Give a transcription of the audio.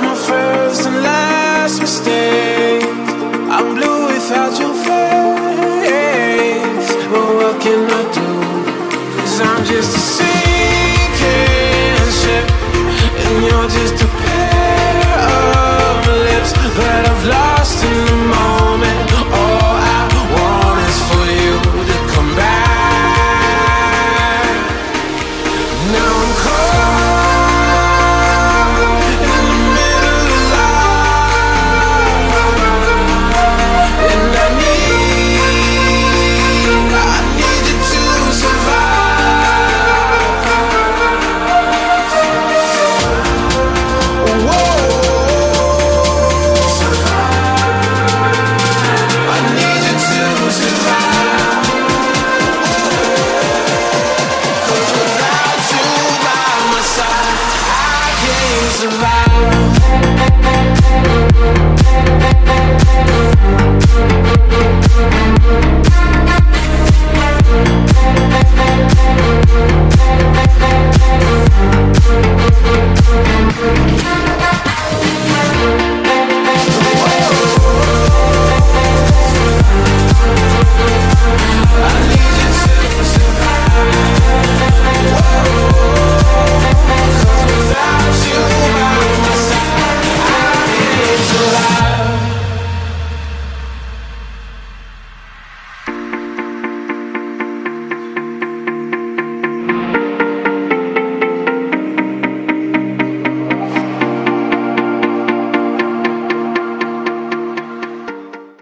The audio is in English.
my first and last mistake. I'm blue without your face. But what can I do? 'Cause I'm just a sinking ship, and you're just a pair of lips that I've lost in the moment. All I want is for you to come back. Now I'm caught in the middle of life, and I need you to survive. Whoa, I need you to survive. 'Cause without you by my side, I can't survive.